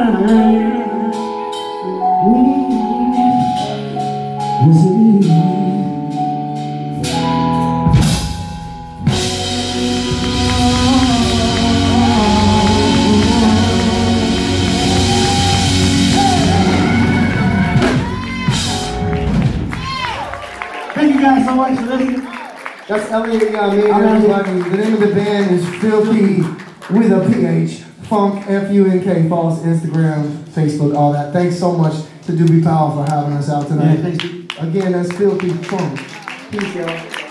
Thank you guys so much for listening. That's Elliot, me and everybody. The name of the band is Filthy with a PH. Funk, F-U-N-K, follow us Instagram, Facebook, all that. Thanks so much to Doobie Powell for having us out tonight. Yeah, thanks. Again, that's Filthy Funk. Peace, y'all.